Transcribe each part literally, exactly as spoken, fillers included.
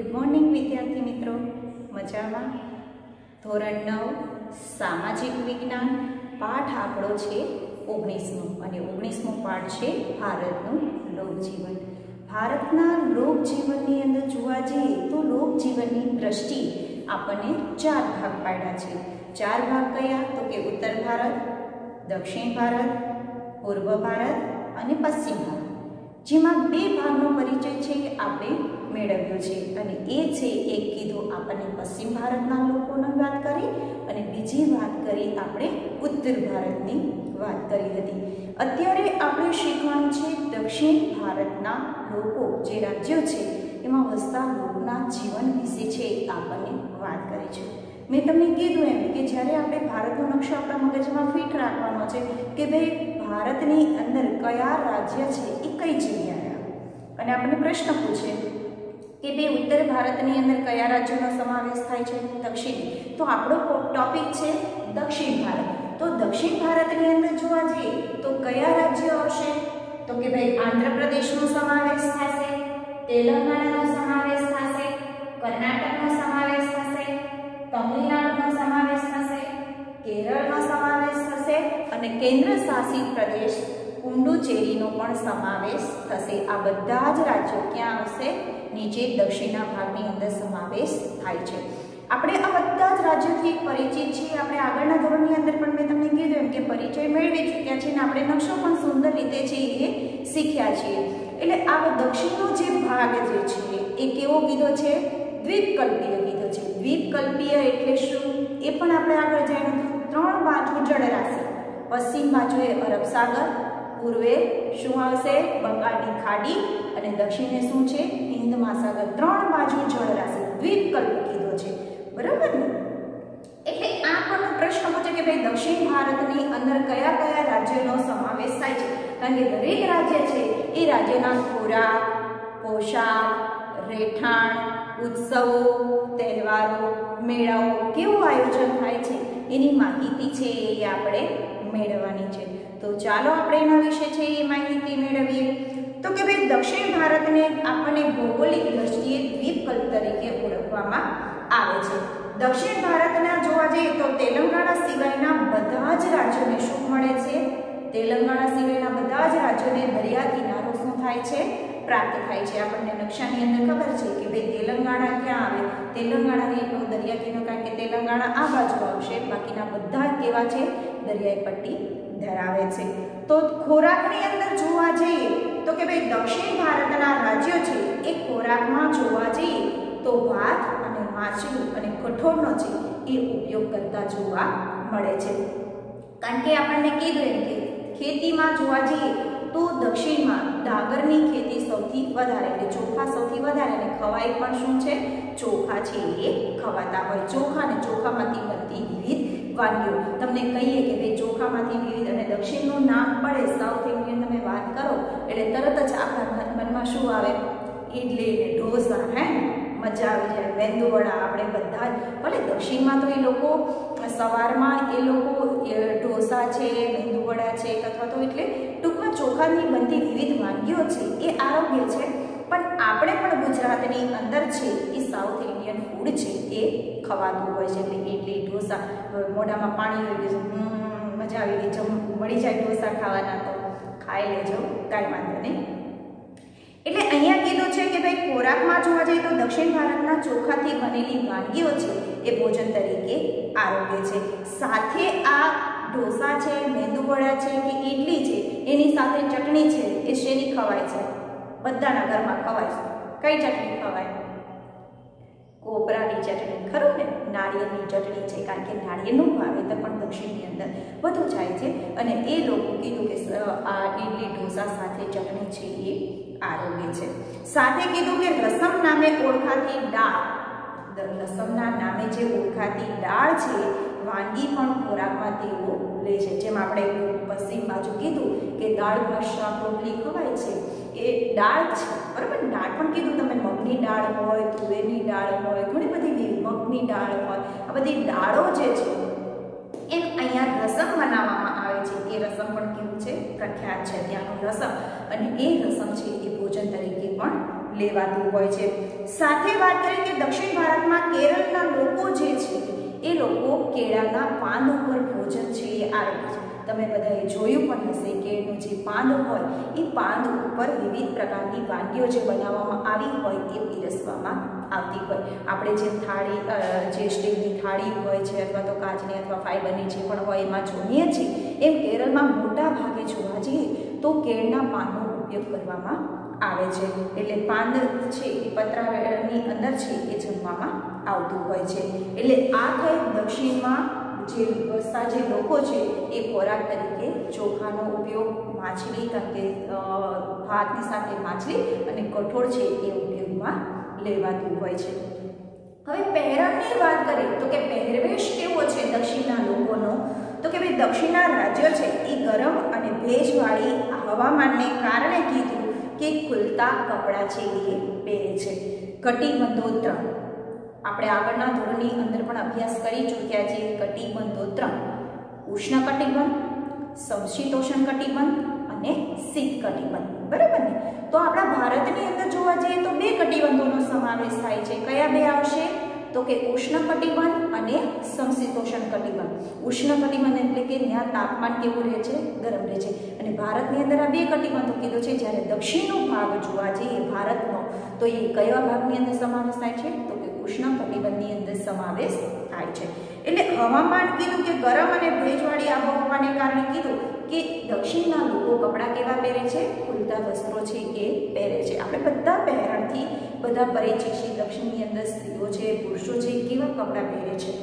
Good morning विद्यार्थी मित्रों, मजामा। धोरण नौ सामाजिक विज्ञान पाठ आपणो छे ओगनीसमो अने ओगनीसमो पाठ छे भारतनुं लोकजीवन। भारतना लोकजीवननी अंदर जोवा जईए तो लोकजीवननी दृष्टि आपणे चार भाग पाड्या छे। चार भाग कया तो के उत्तर भारत, दक्षिण भारत, पूर्व भारत अने पश्चिम भारत, जेमां बे भागनो परिचय छे आपणे मेळव्यो छे अने ए छे एक कीधो आपणे पश्चिम भारतना लोकोनी वात करी अने बीजी वात करी आपणे उत्तर भारतनी वात करी हती। अत्यारे आपणे शीखवानुं छे दक्षिण भारतना लोको जे राज्यो छे एमां वसता लोकोना जीवन विશે छे आपणे वात करी छे। मैं तमने कीधुं एम के ज्यारे आपणे भारतनो नक्शो आपणा मगजमां फिट राखवानो छे के भाई भारतनी अंदर कया राज्य छे ए कई जग्याए अने आपणे प्रश्न पूछे कि भाई उत्तर भारतनी अंदर कया राज्योनो समावेश थाय छे, दक्षिण। तो आपणो टॉपिक छे दक्षिण भारत। तो दक्षिण भारतनी अंदर जोवा जईए तो कया राज्य आवशे तो कि भाई आंध्र प्रदेशनो समावेश थशे, तेलंगाणानो समावेश थशे, कर्नाटकनो समावेश थशे, तमिलनाडुनो समावेश थशे, केरळनो समावेश थशे अने केंद्र शासित प्रदेश पुडुचेरीनो पण समावेश थशे। आ बधा ज राज्यो क्यां आवशे? नीचे दक्षिणना भागनी अंदर समावेश थाय छे। आपणे आ बधा ज राज्योथी परिचित छीए। आपणे આગળના ધોરણની અંદર પણ મેં તમને કીધું એમ કે પરિચય મેળવી ચૂક્યા છે અને આપણે નકશો પણ સુંદર રીતે છે એ શીખ્યા છીએ। એટલે આ દક્ષિણનો જે ભાગ જે છે એ કેવો કીધો છે? દ્વીપકલ્પીય કીધો છે। દ્વીપકલ્પીય એટલે શું એ પણ આપણે આગળ જાણ્યું। ત્રણ બાજુ જળરાશિ, પશ્ચિમ બાજુએ અરબ સાગર, પૂર્વે શું આવશે? બંગાળની ખાડી અને દક્ષિણે શું છે? હિન્દ મહાસાગર। ત્રણ બાજુ જળરાશિ દ્વીપકલ્પ કીધો છે, બરાબર ને? એટલે આ પણ પ્રશ્ન પૂછે કે ભાઈ દક્ષિણ ભારતની અંદર કયા કયા રાજ્યોનો સમાવેશ થાય છે? કારણ કે દરેક રાજ્ય છે એ રાજ્યના ખોરાક, પોશાક, રહેઠાણ, ઉત્સવો, તહેવારો, મેળાઓ કેવું આયોજન થાય છે એની માહિતી છે એ આપણે મેળવવાની છે। तो चालो આપણે એના વિશે છે એ માહિતી મેળવીએ। તો કે ભાઈ દક્ષિણ ભારતને આપણને ભૌગોલિક દ્રષ્ટિએ દ્વીપકલ્પ તરીકે ઓળખવામાં આવે છે। દક્ષિણ ભારતના જોવા જઈએ તો તેલંગાણા સિવાયના બધા જ રાજ્યોને શું મળે છે? તેલંગાણા સિવાયના બધા જ રાજ્યોને દરિયા કિનારો શું થાય છે? પ્રાપ્ત થાય છે। આપણને નકશાની અંદર ખબર છે કે ભાઈ તેલંગાણા ક્યાં આવે? તેલંગાણાને એટલો દરિયા કિનારો, કારણ કે તેલંગાણા આ બાજુ આવશે, બાકીના બધા કેવા છે? દરિયાઈ પટ્ટી ધરાવે છે। તો ખોરાકની અંદર જોવા જઈએ તો કે ભાઈ દક્ષિણ ભારતના રાજ્યો છે એ ખોરાકમાં જોવા જઈએ તો ભાત અને માછલી અને કઠોળનો છે એ ઉપયોગ કરતા જોવા મળે છે। કારણ કે આપણને કીધું એમ કે ખેતીમાં જોવા જઈએ તો દક્ષિણમાં ડાંગરની ખેતી સૌથી વધારે, એટલે ચોખા સૌથી વધારે અને ખવાય પણ શું છે? ચોખા છે એ ખવાતા હોય। ચોખા અને ચોખામાંથી બનતી વિવિધ વાનગીઓ તમને કહીએ કે ભાઈ ચોખામાંથી વિવિધ અને દક્ષિણનું નામ પડે, સાઉથ ઇન્ડિયન તમે વાત કરો એટલે તરત જ આપણા મનમાં શું આવે? ઇડલી ને ઢોસા, હે મજા આવી જાય। મેંદુવડા આપણે બધા જ, ભલે દક્ષિણમાં તો એ લોકો સવારમાં એ લોકો ઢોસા છે, મેંદુવડા છે અથવા તો એટલે ટૂંકમાં ચોખાની બનતી વિવિધ વાનગીઓ છે એ આરોગ્ય છે, પણ આપણે પણ ગુજરાતની અંદર છે એ સાઉથ ઇન્ડિયન ફૂડ છે એ ખવાતું હોય છે। એટલે ઇડલી ઢોસા, મોઢામાં પાણી આવી ગયું, મજા આવી ગઈ, જમ મળી જાય ઢોસા ખાવાના તો ખાઈ લેજો, કાંઈ વાંધો નહીં। એટલે અહીંયા કીધું છે કે ભાઈ ખોરાકમાં જોવા જઈએ તો દક્ષિણ ભારતના ચોખાથી બનેલી વાનગીઓ છે એ ભોજન તરીકે આરોગ્ય છે। સાથે આ ઢોસા છે, મેંદુવડા છે કે ઇડલી છે એની સાથે ચટણી છે એ શેની ખવાય છે? બધાના ઘરમાં ખવાય છે। કઈ ચટણી ખવાય? કોપરાની ચટણી, ખરું ને? નાળિયેરની ચટણી છે, કારણ કે નાળિયેરનું વાવેતર પણ દક્ષિણની અંદર વધુ થાય છે અને એ લોકો કીધું કે આ ઇડલી ઢોસા સાથે ચટણી છે એ આરોગ્ય છે। સાથે કીધું કે રસમ નામે ઓળખાતી દાળ, રસમના નામે જે ઓળખાતી દાળ છે વાનગી પણ ખોરાકમાં તેઓ લે છે। જેમ આપણે પશ્ચિમ બાજુ કીધું કે દાળ ભાત શાક રોટલી ખવાય છે એ દાળ છે, બરાબર? દાળ પણ કીધું તમે મગની દાળ હોય, તુવેરની દાળ હોય, ઘણી બધી મગની દાળ હોય, આ બધી દાળો જે છે એમ અહીંયા રસમ બનાવવામાં આવે છે। એ રસમ પણ કેવું છે? પ્રખ્યાત છે ત્યાંનું રસમ, અને એ રસમ છે એ ભોજન તરીકે પણ લેવાતું હોય છે। સાથે વાત કરીએ કે દક્ષિણ ભારતમાં કેરળના લોકો જે છે એ લોકો કેળાના પાન ઉપર ભોજન છે એ આરોગે છે। તમે બધાએ જોયું પણ હશે કેળનું જે પાન હોય એ પાન ઉપર વિવિધ પ્રકારની વાનગીઓ જે બનાવવામાં આવી હોય એ પીરસવામાં આવતી હોય। આપણે જે થાળી જે સ્ટીલની થાળી હોય છે અથવા તો કાચની અથવા ફાઈબરની જે પણ હોય એમાં જોઈએ છીએ એમ કેરળમાં મોટા ભાગે જોવા જઈએ તો કેળના પાનનો ઉપયોગ કરવામાં આવે છે। એટલે પાન છે એ પતરાની અંદર છે એ જમવામાં આવતું હોય છે। એટલે આ થઈ દક્ષિણમાં જે વસતા જે લોકો છે એ ખોરાક તરીકે ચોખાનો ઉપયોગ, માછલી કારણ કે ભાતની સાથે માછલી અને કઠોળ છે એ ઉપયોગમાં લેવાતું હોય છે। હવે પહેરણની વાત કરીએ તો કે પહેરવેશ કેવો છે દક્ષિણના લોકોનો, તો કે ભાઈ દક્ષિણના રાજ્યો છે એ ગરમ અને ભેજવાળી હવામાનને કારણે કીધું કે ખુલતા કપડાં છે એ પહેરે છે। કટિબંધો ત્રણ આપણે આગળના ધોરણની અંદર પણ અભ્યાસ કરી ચૂક્યા છીએ। કટિબંધો ત્રણ ઉષ્ણ કટિબંધ, સમશીતોષ્ણ કટિબંધ અને શીત કટિબંધ, બરાબર ને? તો આપણા ભારતની અંદર જોવા જઈએ તો બે કટિબંધોનો સમાવેશ થાય છે। કયા બે આવશે? તો કે ઉષ્ણ કટિબંધ અને સમશીતોષ્ણ કટિબંધ। ઉષ્ણ કટિબંધ એટલે કે ત્યાં તાપમાન કેવું રહે છે? ગરમ રહે છે। અને ભારતની અંદર આ બે કટિબંધો કીધો છે। જ્યારે દક્ષિણનો ભાગ જોવા જઈએ ભારતનો તો એ કયા ભાગની અંદર સમાવેશ થાય છે? તો કે ઉષ્ણ કટિબંધની અંદર સમાવેશ થાય છે। એટલે હવામાન કીધું કે ગરમ અને ભેજવાળી આબોહવાને કારણે કીધું કે દક્ષિણના લોકો કપડાં કેવા પહેરે છે? ખુલતા વસ્ત્રો છે એ પહેરે છે। આપણે બધા પહેરણથી બધા પરિચિત છીએ। દક્ષિણની અંદર સ્ત્રીઓ છે, પુરુષો છે, કેવા કપડાં પહેરે છે?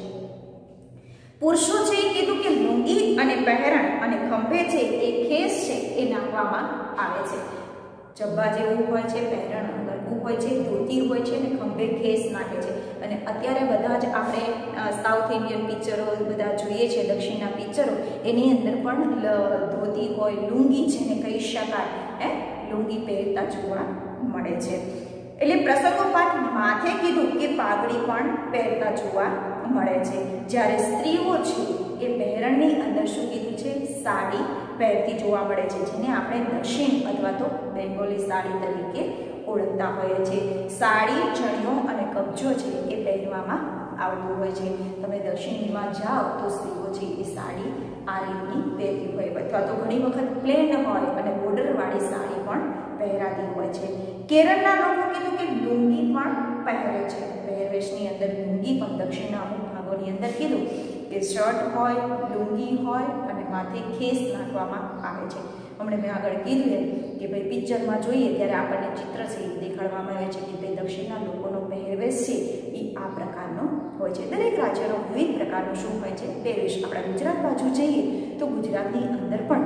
પુરુષો છે એ કીધું કે લુંગી અને પહેરણ અને ખંભે છે એ ખેસ છે એ નાખવામાં આવે છે। જબ્બા જેવું હોય છે, પહેરણ ગરબું હોય છે, ધોતી હોય છે અને ખંભે ખેસ નાખે છે। અને અત્યારે બધા જ આપણે સાઉથ ઇન્ડિયન પિક્ચરો બધા જોઈએ છે, દક્ષિણના પિક્ચરો, એની અંદર પણ ધોતી હોય, લુંગી જેને કહી શકાય હે લુંગી પહેરતા જોવા મળે છે। એટલે પ્રસંગોપાત માથે કીધું કે પાઘડી પણ પહેરતા જોવા મળે છે। જ્યારે સ્ત્રીઓ છે એ પહેરણની અંદર શું કીધું છે? સાડી પહેરતી જોવા મળે છે, જેને આપણે દક્ષિણ અથવા તો બેંગોલી સાડી તરીકે ઓળખતા હોઈએ છીએ। સાડી, ચણિયો અને કબજો છે એ પહેરવામાં આવતું હોય છે। તમે દક્ષિણમાં જાઓ તો સ્ત્રીઓ છે એ સાડી આ રીતની પહેરતી હોય અથવા તો ઘણી વખત પ્લેન હોય અને બોર્ડરવાળી સાડી પણ પહેરાતી હોય છે। કેરળના લોકો કીધું કે લુંગી પણ પહેરે છે। પહેરવેશની અંદર લુંગી પણ દક્ષિણના અમુક ભાગોની અંદર કીધું કે શર્ટ હોય, લુંગી હોય અને માથે ખેસ નાખવામાં આવે છે। હમણાં મેં આગળ કીધું એમ કે ભાઈ પિક્ચરમાં જોઈએ ત્યારે આપણને ચિત્ર છે એ દેખાડવામાં આવે છે કે ભાઈ દક્ષિણના લોકોનો પહેરવેશ છે એ આ પ્રકારનો હોય છે। દરેક રાજ્યનો વિવિધ પ્રકારનો શું હોય છે? પહેરવેશ। આપણા ગુજરાત બાજુ જઈએ તો ગુજરાતની અંદર પણ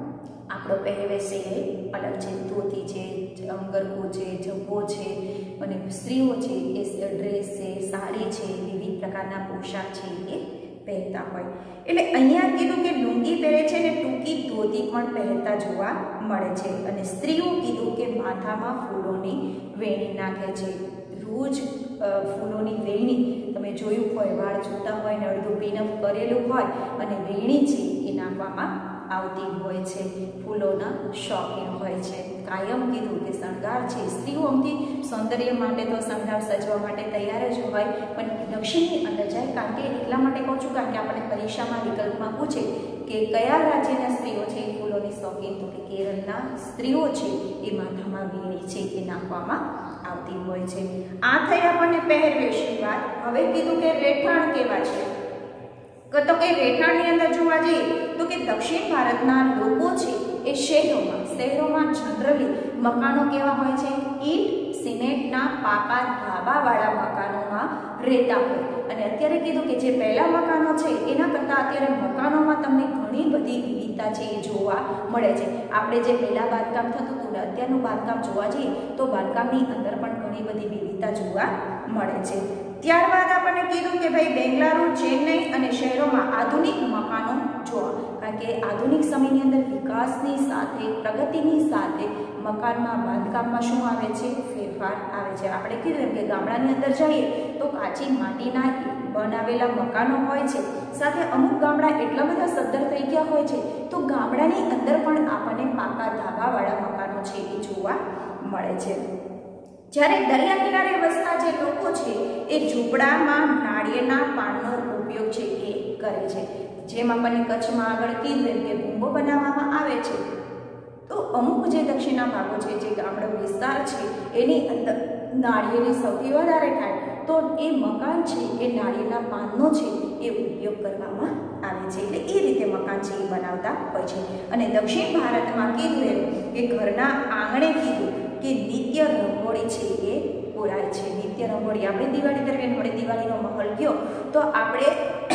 આપણો પહેરવેશ છે એ અલગ છે। ધોતી છે, ગરબો છે, જબ્બો છે અને સ્ત્રીઓ છે એ ડ્રેસ છે, સાડી છે, વિવિધ પ્રકારના પોશાક છે એ પહેરતા હોય। એટલે અહીંયા કીધું કે લુંગી પહેરે છે ને ટૂંકી ધોતી પણ પહેરતા જોવા મળે છે। અને સ્ત્રીઓ કીધું કે માથામાં ફૂલોની વેણી નાખે છે। રોજ ફૂલોની વેણી તમે જોયું હોય, વાળ છૂટા હોય ને અડધું પીનઅપ કરેલું હોય અને વેણી છે એ નાખવામાં આવતી હોય છે। ફૂલોના શોખીન હોય છે। કાયમ કીધું કે શણગાર છે સ્ત્રીઓ અમથી સૌંદર્ય માટે તો શણગાર સજવા માટે તૈયાર જ હોય, પણ દક્ષિણની અંદર જાય કારણ કે એટલા માટે કહું છું કારણ કે આપણને પરીક્ષામાં વિકલ્પમાં પૂછે કે કયા રાજ્યના સ્ત્રીઓ છે એ ફૂલોની શોખીન, તો કે કેરળના સ્ત્રીઓ છે એ માથામાં વેણી છે એ નાખવામાં આવતી હોય છે। આ થઈ આપણને પહેરવેશની વાત। હવે કીધું કે રહેઠાણ કેવા છે? તો કે રહેઠાણની અંદર જોવા જઈએ તો કે દક્ષિણ ભારતના લોકો છે એ શહેરોમાં શહેરોમાં જનરલી મકાનો કેવા હોય છે? ઈંટ, સિમેન્ટના પાકા ધાબાવાળા મકાનોમાં રહેતા હોય। અને અત્યારે કીધું કે જે પહેલા મકાનો છે એના કરતાં અત્યારે મકાનોમાં તમને ઘણી બધી વિવિધતા છે એ જોવા મળે છે। આપણે જે પહેલા બાંધકામ થતું હતું ને અત્યારનું બાંધકામ જોવા જઈએ તો બાંધકામની અંદર પણ ઘણી બધી વિવિધતા જોવા મળે છે। ત્યારબાદ આપણને કીધું કે ભાઈ બેંગલુરુ, ચેન્નઈ અને શહેરોમાં આધુનિક મકાનો જોવા, કારણ કે આધુનિક સમયની અંદર વિકાસની સાથે, પ્રગતિની સાથે મકાનમાં બાંધકામમાં શું આવે છે? ફેરફાર આવે છે। આપણે કીધું કે ગામડાની અંદર જઈએ તો કાચી માટીના બનાવેલા મકાનો હોય છે, સાથે અમુક ગામડા એટલા બધા સદ્ધર થઈ ગયા હોય છે તો ગામડાની અંદર પણ આપણને પાકા ધાબાવાળા મકાનો છે એ જોવા મળે છે। જ્યારે દરિયા કિનારે વસતા જે લોકો છે એ ઝૂંપડામાં નાળિયેરના પાનનો ઉપયોગ છે એ કરે છે. જેમ આપણને કચ્છમાં આગળ કીધું કે ભૂંગો બનાવવામાં આવે છે, તો અમુક જે દક્ષિણના ભાગો છે, જે ગામડો વિસ્તાર છે, એની અંદર નાળિયેરની સૌથી વધારે થાય તો એ મકાન છે એ નાળિયેરના પાનનો છે એ ઉપયોગ કરવામાં આવે છે. એટલે એ રીતે મકાન છે એ બનાવતા હોય છે. અને દક્ષિણ ભારતમાં કીધું એમ કે ઘરના આંગણે કીધું કે નિત્ય રંગોળી છે એ ઓળાય છે. નિત્ય રંગોળી આપણે દિવાળી દરમિયાન આપણે દિવાળીનો માહોલ ગયો તો આપણે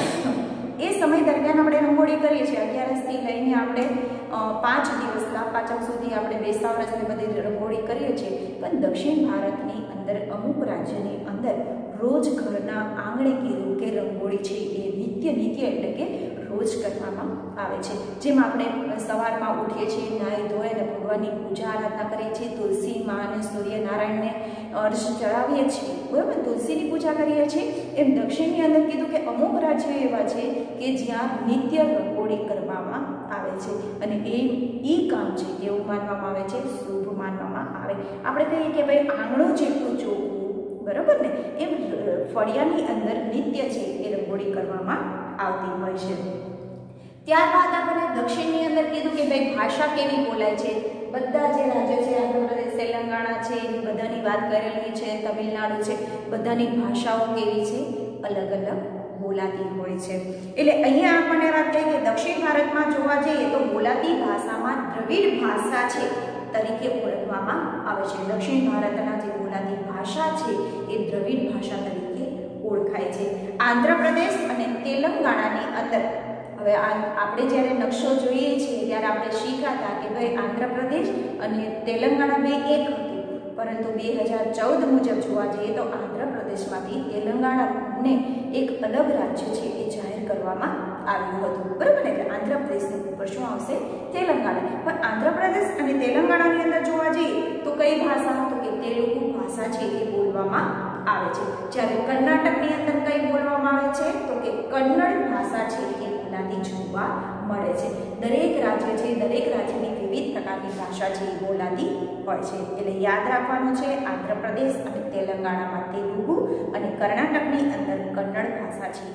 એ સમય દરમિયાન આપણે રંગોળી કરીએ છીએ. અગિયારસથી લઈને આપણે પાંચ દિવસ લાભ પાંચમ સુધી આપણે બેસતા વર્ષની બધી રંગોળી કરીએ છીએ. પણ દક્ષિણ ભારતની અંદર અમુક રાજ્યની અંદર રોજ ઘરના આંગણે કીધું કે રંગોળી છે એ નિત્ય નિત્ય એટલે કે રોજ કરવામાં આવે છે. જેમ આપણે સવારમાં ઉઠીએ છીએ, નાહી ધોઈ અને ભગવાનની પૂજા આરાધના કરીએ છીએ, તુલસી માં અને સૂર્યનારાયણને અર્ઘ ચડાવીએ છીએ, બરાબર, તુલસીની પૂજા કરીએ છીએ. એમ દક્ષિણની અંદર કીધું કે અમુક રાજ્યો એવા છે કે જ્યાં નિત્ય રંગોળી કરવામાં આવે છે અને એ ઈ કામ છે એવું માનવામાં આવે છે, શુભ માનવામાં આવે. આપણે કહીએ કે ભાઈ આંગણું જેટલું ચોખ્ખું, બરાબર ને, એમ ફળિયાની અંદર નિત્ય છે એ રંગોળી કરવામાં આવતી હોય છે. ત્યારબાદ આપણે દક્ષિણની અંદર કીધું કે ભાઈ ભાષા કેવી બોલાય છે. બધા જે રાજ્યો છે, આંધ્રપ્રદેશ, તેલંગાણા છે, એની બધાની વાત કરેલી છે, તમિલનાડુ છે, બધાની ભાષાઓ કેવી છે, અલગ અલગ બોલાતી હોય છે. એટલે અહીંયા આપણને વાત થઈ કે દક્ષિણ ભારતમાં જોવા જઈએ તો બોલાતી ભાષામાં દ્રવિડ ભાષા છે તરીકે ઓળખવામાં આવે છે. દક્ષિણ ભારતના જે બોલાતી ભાષા છે એ દ્રવિડ ભાષા તરીકે ઓળખાય છે. આંધ્રપ્રદેશ અને તેલંગાણાની અંદર, હવે આપણે જ્યારે નકશો જોઈએ છીએ ત્યારે આપણે શીખાતા કે ભાઈ આંધ્રપ્રદેશ અને તેલંગાણા બે એક હતું, પરંતુ બે હજાર ચૌદ મુજબ જોવા જઈએ તો આંધ્રપ્રદેશમાંથી તેલંગાણાને એક અલગ રાજ્ય છે એ જાહેર કરવામાં આવ્યું હતું, બરાબર ને. એટલે આંધ્રપ્રદેશની ઉપર શું આવશે? તેલંગાણા. પણ આંધ્રપ્રદેશ અને તેલંગાણાની અંદર જોવા જઈએ તો કઈ ભાષા? તો કે તેલુગુ ભાષા છે એ બોલવામાં આવે છે. જ્યારે કર્ણાટકની અંદર કઈ બોલવામાં આવે છે? તો કે કન્નડ ભાષા છે એ બોલાતી જોવા મળે છે. દરેક રાજ્ય છે, દરેક રાજ્યની વિવિધ પ્રકારની ભાષા છે એ બોલાતી હોય છે. એટલે યાદ રાખવાનું છે, આંધ્રપ્રદેશ અને તેલંગાણામાં તેલુગુ અને કર્ણાટકની અંદર કન્નડ ભાષા છે.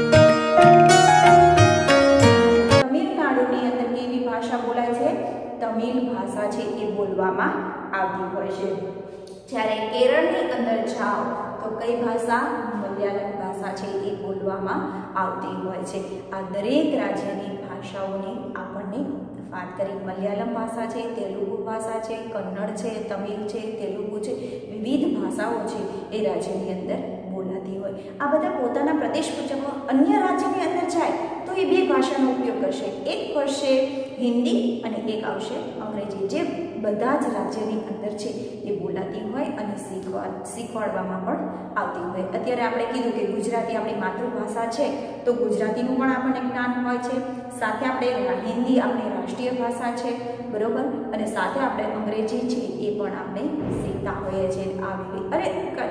તમિલનાડુની અંદર કેવી ભાષા બોલાય છે? તમિલ ભાષા છે એ બોલવામાં આવતી હોય છે. જ્યારે કેરળની અંદર જાઓ તો કઈ ભાષા? મલયાલમ ભાષા છે એ બોલવામાં આવતી હોય છે. આ દરેક રાજ્યની ભાષાઓની આપણને વાત કરી. મલયાલમ ભાષા છે, તેલુગુ ભાષા છે, કન્નડ છે, તમિલ છે, તેલુગુ છે, વિવિધ ભાષાઓ છે એ રાજ્યની અંદર બોલાતી હોય. આ બધા પોતાના પ્રદેશ મુજબ અન્ય રાજ્યની અંદર જાય તો એ બે ભાષાનો ઉપયોગ કરશે. એક કરશે હિન્દી અને એક આવશે અંગ્રેજી, જે બધા જ રાજ્યની અંદર છે એ બોલાતી હોય અને શીખવા શીખવાડવામાં પણ આવતી હોય. અત્યારે આપણે કીધું કે ગુજરાતી આપણી માતૃભાષા છે તો ગુજરાતીનું પણ આપણને જ્ઞાન હોય છે. સાથે આપણે હિન્દી આપણી રાષ્ટ્રીય ભાષા છે, બરોબર, અને સાથે આપણે અંગ્રેજી છે એ પણ આપણે શીખતા હોઈએ છીએ. આવી અરે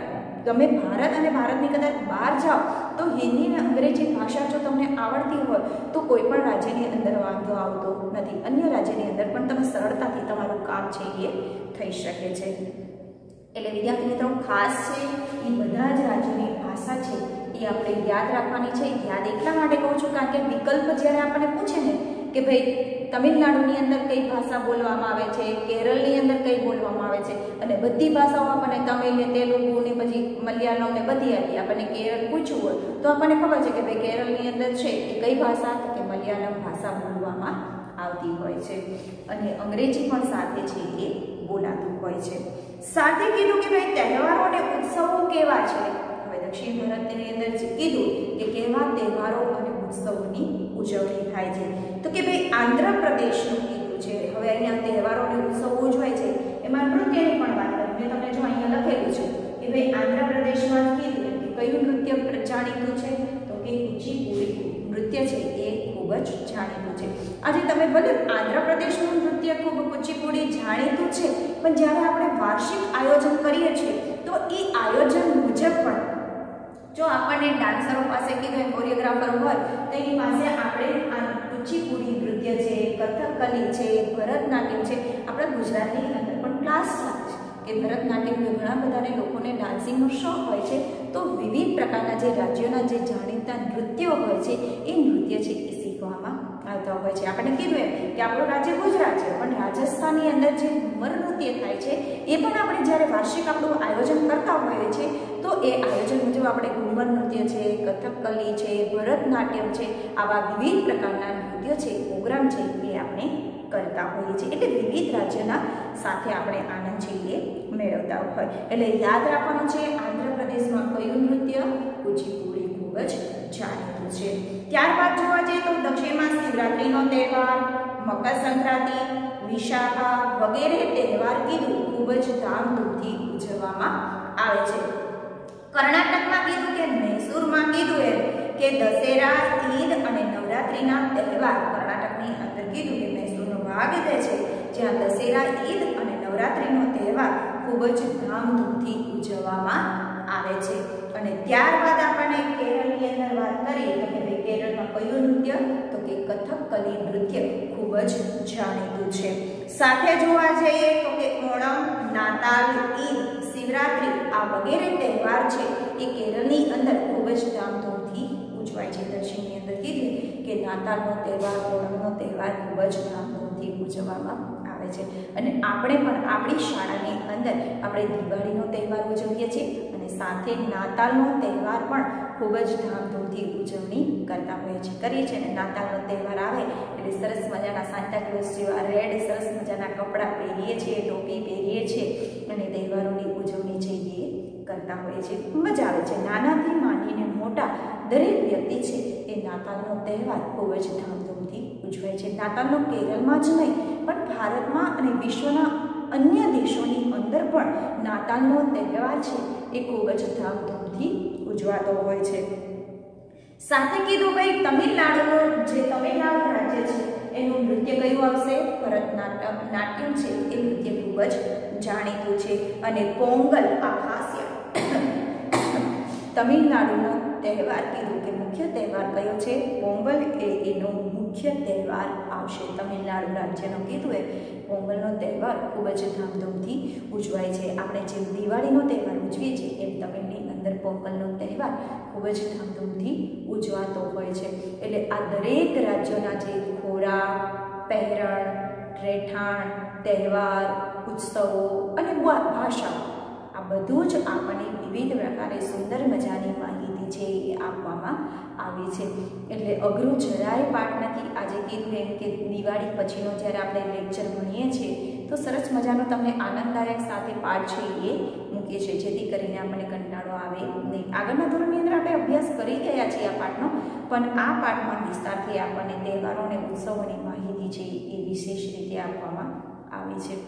તમે ભારત અને ભારતની કદાચ બહાર જાઓ તો હિન્દી અને અંગ્રેજી ભાષા જો તમને આવડતી હોય તો કોઈ પણ રાજ્યની અંદર વાંધો આવતો નથી. અન્ય રાજ્યની અંદર પણ તમે સરળતાથી તમારું કામ છે એ થઈ શકે છે. એટલે વિદ્યાર્થી મિત્રો, ખાસ છે એ બધા જ રાજ્યોની ભાષા છે એ આપણે યાદ રાખવાની છે. યાદ એટલા માટે કહું છું કારણ કે વિકલ્પ જ્યારે આપણને પૂછે ને કે ભાઈ તમિલનાડુની અંદર કઈ ભાષા બોલવામાં આવે છે, કેરળની અંદર કઈ બોલવામાં આવે છે, અને બધી ભાષાઓ આપણને તમિલ ને તેલુગુ ને પછી મલયાલમ ને બધી આવી, આપણને કેરળ પૂછવું હોય તો આપણને ખબર છે કે ભાઈ કેરળની અંદર છે એ કઈ ભાષા? તો કે મલયાલમ ભાષા બોલવામાં આવતી હોય છે. અને અંગ્રેજી પણ સાથે છે એ બોલાતું હોય છે. સાથે કીધું કે ભાઈ તહેવારો અને ઉત્સવો કેવા છે. હવે દક્ષિણ ભારતની અંદર જે કીધું કે કેવા તહેવારો અને ઉત્સવોની ઉજવણી થાય છે, તો કે ભાઈ આંધ્રપ્રદેશનું કીધું છે. હવે અહીંયા તહેવારો અને ઉત્સવો ઉજવાય છે એમાં નૃત્યની પણ વાત કરું. મેં તમને જો અહીંયા લખેલું છે કે ભાઈ આંધ્રપ્રદેશમાં કીધું કે કયું નૃત્ય જાણીતું છે? તો કે કુચીપુડી નૃત્ય છે એ ખૂબ જ જાણીતું છે. આજે તમે ભલે આંધ્રપ્રદેશનું નૃત્ય ખૂબ કુચીપુડી જાણીતું છે, પણ જ્યારે આપણે વાર્ષિક આયોજન કરીએ છીએ તો એ આયોજન મુજબ પણ જો આપણને ડાન્સરો પાસે કીધું કોરિયોગ્રાફર હોય તો એની પાસે આપણે આ કુચીપુડી નૃત્ય છે, કથકલી છે, ભરતનાટ્યમ છે, આપણા ગુજરાતની અંદર પણ ક્લાસ ચાલે છે. કે ભરતનાટ્યમ ઘણા બધાને લોકોને ડાન્સિંગનો શોખ હોય છે, તો વિવિધ પ્રકારના જે રાજ્યોના જે જાણીતા નૃત્યો હોય છે એ નૃત્ય છે એ શીખવામાં આવતા હોય છે. આપણે કીધું એમ કે આપણું રાજ્ય ગુજરાત છે, પણ રાજસ્થાનની અંદર જે ઘુમર નૃત્ય થાય છે એ પણ આપણે જ્યારે વાર્ષિક આપણું આયોજન કરતા હોઈએ છીએ તો એ આયોજન મુજબ આપણે ઘુમર નૃત્ય છે, કથકલી છે, ભરતનાટ્યમ છે, આવા વિવિધ પ્રકારના નૃત્ય છે, પ્રોગ્રામ છે એ આપણે કરતા હોઈએ છીએ. એટલે વિવિધ રાજ્યના સાથે આપણે આનંદ છે એ મેળવતા હોય. એટલે યાદ રાખવાનું છે આંધ્રપ્રદેશમાં કયું નૃત્ય? કુચીપુડી ખૂબ જ જાણીતું છે. ત્યારબાદ જોવા જઈએ તો દક્ષિણમાં શિવરાત્રીનો તહેવાર, મકર સંક્રાંતિ, વિશાખા વગેરે તહેવાર કીધું ખૂબ જ ધામધૂમથી ઉજવવામાં આવે છે. કર્ણાટકમાં કીધું કે મૈસૂરમાં કીધું એમ કે દશેરા, ઈદ અને નવરાત્રીના તહેવાર કર્ણાટકની અંદર કીધું કે મૈસૂરનો ભાગ દે છે, જ્યાં દશેરા, ઈદ અને નવરાત્રીનો તહેવાર ખૂબ જ ધામધૂમથી ઉજવવામાં આવે છે. અને ત્યારબાદ આપણને કેરળની અંદર વાત કરીએ તો કે ભાઈ કેરળમાં કયું નૃત્ય? તો કે કથકલી નૃત્ય ખૂબ જ જાણીતું છે. સાથે જોવા જઈએ તો કે ઓણમ, નાતાલ, ઈદ, શિવરાત્રી આ વગેરે તહેવાર છે એ કેરળની અંદર ખૂબ જ ધામધૂમથી ઉજવાય છે. દક્ષિણની અંદર કીધું કે નાતાલનો તહેવાર, ઓણમનો તહેવાર ખૂબ જ ધામધૂમથી ઉજવવામાં આવે છે. અને આપણે પણ આપણી શાળાની અંદર આપણે દિવાળીનો તહેવાર ઉજવીએ છીએ અને સાથે નાતાલનો તહેવાર પણ ખૂબ જ ધામધૂમથી ઉજવણી કરતા હોઈએ છીએ કરીએ છીએ. અને નાતાલનો તહેવાર આવે એટલે સરસ મજાના સાન્તાક્લોઝ જેવા રેડ સરસ મજાના કપડાં પહેરીએ છીએ, ટોપી પહેરીએ છીએ અને તહેવારોની ઉજવણી છે એ કરતા હોઈએ છીએ. મજા આવે છે. નાનાથી માંડીને મોટા દરેક વ્યક્તિ છે એ નાતાલનો તહેવાર ખૂબ જ ધામધૂમથી ઉજવાય છે. નાતાલનો કેરળમાં જ નહીં પણ ભારતમાં અને વિશ્વના અન્ય દેશોની અંદર પણ નાતાલનો તહેવાર છે એ ખૂબ જ ધામધૂમથી ઉજવાતો હોય છે. સાથે કીધું ભાઈ તમિલનાડુનો જે તમિલનાડુ રાજ્ય છે એનું નૃત્ય કયું આવશે? ભરતનાટ્યમ નાટ્યમ છે એ નૃત્ય ખૂબ જ જાણીતું છે. અને પોંગલ આ ખાસ તમિલનાડુનો તહેવાર કીધું કે મુખ્ય તહેવાર કયો છે? પોંગલ એ એનો મુખ્ય તહેવાર આવશે. તમિલનાડુ રાજ્યનો કીધું એ પોંગલનો તહેવાર ખૂબ જ ધામધૂમથી ઉજવાય છે. આપણે જેમ દિવાળીનો તહેવાર ઉજવીએ છીએ એમ તમિલની અંદર પોંગલનો તહેવાર ખૂબ જ ધામધૂમથી ઉજવાતો હોય છે. એટલે આ દરેક રાજ્યોના જે ખોરાક, પહેરણ, રહેઠાણ, તહેવાર, ઉત્સવો અને ભાષા આ બધું જ આપણને વિવિધ પ્રકારે સુંદર મજાની માહિતી છે એ આપવામાં આવી છે. એટલે અઘરું જરાય પાઠ નથી. આજે કીધું એમ કે દિવાળી પછીનો જ્યારે આપણે લેક્ચર ભણીએ છીએ તો સરસ મજાનો તમને આનંદદાયક સાથે પાઠ છે એ મૂકીએ છીએ જેથી કરીને આપણને કંટાળો આવે નહીં. આગળના ધોરણની અંદર આપણે અભ્યાસ કરી ગયા છીએ આ પાઠનો, પણ આ પાઠમાં વિસ્તારથી આપણને તહેવારો અને ઉત્સવોની માહિતી છે એ વિશેષ રીતે આપવામાં આવી છે.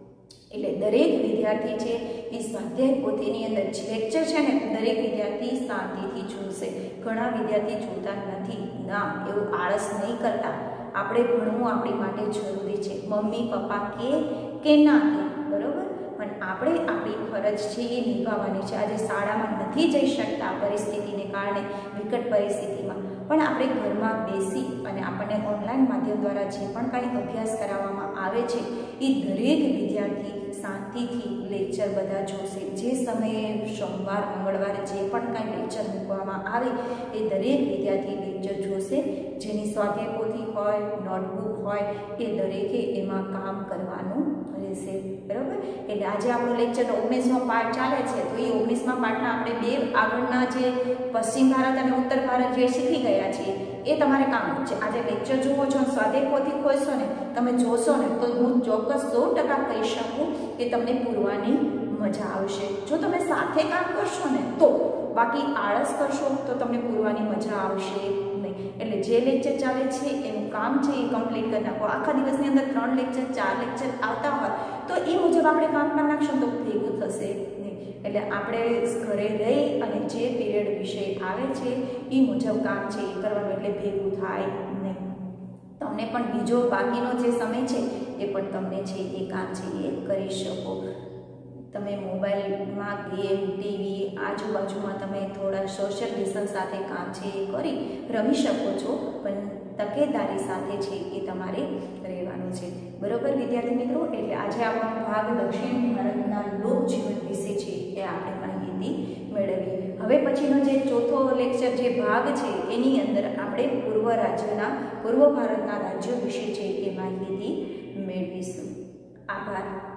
એટલે દરેક વિદ્યાર્થી છે એ સ્વાધ્યાય પોથીની અંદર જે લેક્ચર છે ને દરેક વિદ્યાર્થી શાંતિથી જોશે. ઘણા વિદ્યાર્થી જોતા નથી. ના, એવું આળસ નહીં કરતા. આપણે ભણવું આપણી માટે જરૂરી છે. મમ્મી પપ્પા કે કે ના કે બરોબર, પણ આપણે આપણી ફરજ છે એ નિભાવવાની છે. આજે શાળામાં નથી જઈ શકતા પરિસ્થિતિને કારણે, વિકટ પરિસ્થિતિમાં, પણ આપણે ઘરમાં બેસી અને આપણને ઓનલાઈન માધ્યમ દ્વારા જે પણ કાંઈ અભ્યાસ કરાવવામાં આવે છે એ દરેક વિદ્યાર્થી શાંતિથી લેક્ચર બધા જોશે. જે સમયે સોમવાર મંગળવારે જે પણ કાંઈ લેક્ચર મૂકવામાં આવે એ દરેક વિદ્યાર્થી લેક્ચર જોશે. જેની સ્વાધ્યાય પોથી હોય, નોટબુક હોય એ દરેકે એમાં કામ કરવાનું રહેશે. બરાબર. એટલે આજે આપણો લેક્ચર ઓગણીસમો પાઠ ચાલે છે તો એ ઓગણીસમા પાઠના આપણે બે આગળના જે પશ્ચિમ ભારત અને ઉત્તર ભારત જે શીખી ગયા છીએ એ તમારે કામનું છે. આજે લેક્ચર જુઓ છો, સ્વાધ્યાય પોથી ખોલશો ને, તમે જોશો ને તો હું ચોક્કસ સો ટકા કહી શકું કે તમને પૂરવાની મજા આવશે. જો તમે સાથે કામ કરશો ને તો, બાકી આળસ કરશો તો તમને પૂરવાની મજા આવશે નહીં. એટલે જે લેક્ચર ચાલે છે એનું કામ છે એ કમ્પ્લીટ કરી નાખો. આખા દિવસની અંદર ત્રણ લેક્ચર ચાર લેક્ચર આવતા હોય તો એ મુજબ આપણે કામ કરી નાખશું તો ભેગું થશે નહીં. એટલે આપણે ઘરે રહી અને જે પીરિયડ વિષય આવે છે એ મુજબ કામ છે એ કરવાનું, એટલે ભેગું થાય નહીં. તમને પણ બીજો બાકીનો જે સમય છે એ પણ તમને છે એ કામ છે એ કરી શકો. તમે મોબાઈલમાં ગેમ, ટીવી, આજુબાજુમાં તમે થોડા સોશિયલ ડિસ્ટન્સ સાથે કામ છે એ કરી રમી શકો છો, પણ તકેદારી સાથે છે એ તમારે રહેવાનું છે. બરોબર વિદ્યાર્થી મિત્રો, એટલે આજે આપણો ભાગ દક્ષિણ ભારતના લોકજીવન વિશે છે એ આપણે માહિતી મેળવી. હવે પછીનો જે ચોથો લેક્ચર જે ભાગ છે એની અંદર આપણે પૂર્વ રાજ્યના પૂર્વ ભારતના રાજ્યો વિશે છે એ માહિતી મેળવીશું. આભાર.